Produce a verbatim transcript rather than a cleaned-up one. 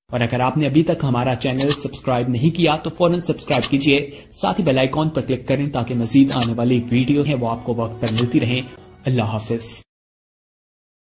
और अगर आपने अभी तक हमारा चैनल सब्सक्राइब नहीं किया तो फौरन सब्सक्राइब कीजिए, साथ ही बेल आइकॉन पर क्लिक करें ताकि मजीद आने वाली वीडियो है वो आपको वक्त पर मिलती रहे। अल्लाह हाफिज।